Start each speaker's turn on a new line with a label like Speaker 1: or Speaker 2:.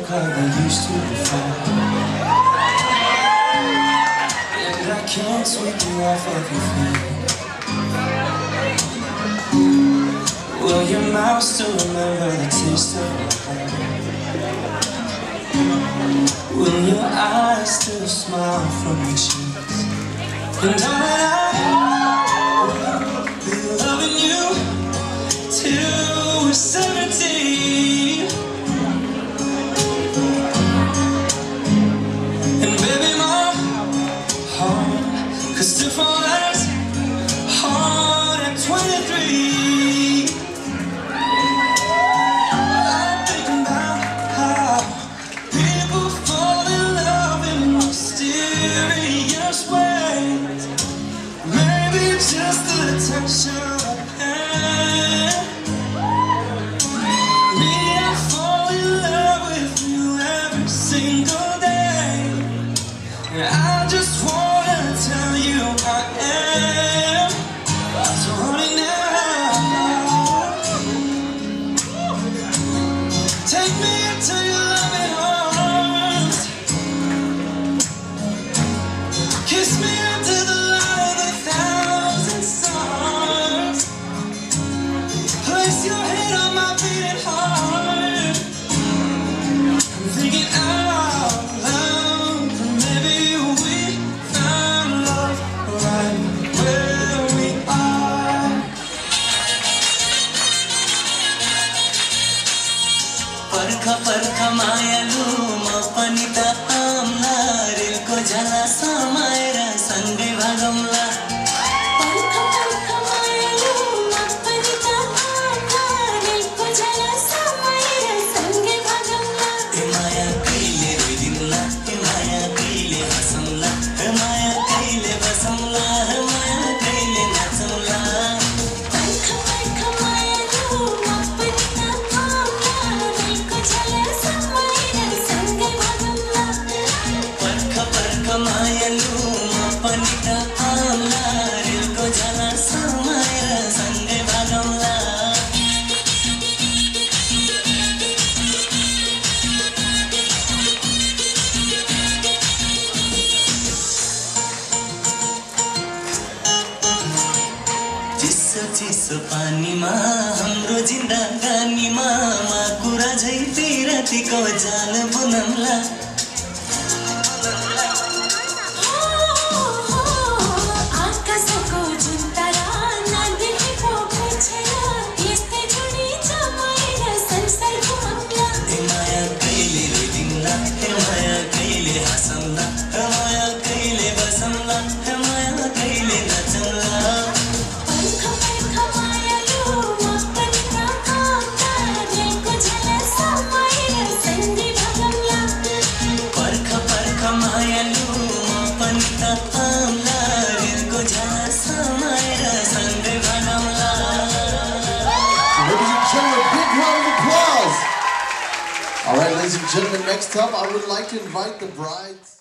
Speaker 1: like how they used to before. And I can't sweep you off of your feet. Will your mouth still remember the taste of my heart? Will your eyes still smile from your cheeks? And I will be loving you till we're 70. And baby, my heart could still fall as hard at 23. Just the touch of a hand. Me, I fall in love with you every single day. And I just wanna tell you I am. So honey now, take me into your loving arms. Kiss me under the light of 1,000 stars. Place your head on my beating heart. I'm thinking out loud, maybe we found love right where we are.
Speaker 2: परखा परखा मायालु म पनि त आम्ला रेलको झला समाएर सँगै भागौँला।
Speaker 3: परखा परखा मायालु म पनि त आम्ला रेलको झला समाएर सँगै भागौँला।
Speaker 2: ए माया कहिले रोइदिउँला, ए माया कहिले हँसौँला, ए माया कहिले बसौँला, ए माया कहिले नाचौँला।
Speaker 3: परखा परखा मायालु म पनि त आम्ला रेलको झला समाएर सँगै भागौँला।
Speaker 2: परखा परखा मायालु म पनि त आम्ला रेलको झला समाएर सँगै भागौँला। चिसो चिसो पानीमा हाम्रो जिन्दगानीमा कुरा झै पिरतीको जाल बुनौँला।
Speaker 3: आकाशको जुन तारा नदेखेको छैन, यस्तै जोडी जमाएर संसार घुमौँला।
Speaker 2: ए माया कहिले रोइदिउँला, ए माया कहिले हँसौँला, ए माया कहिले बसौँला, ए माया कहिले नाचौँला।
Speaker 3: परखा परखा मायालु म पनि त आम्ला रेलको झला समाएर सँगै भागौँला।
Speaker 2: परखा परखा मायालु म पनि त आम्ला रेलको झला समाएर सँगै भागौँला।
Speaker 4: Ladies and gentlemen, big round of applause. All right, ladies and gentlemen, next up, I would like to invite the bride.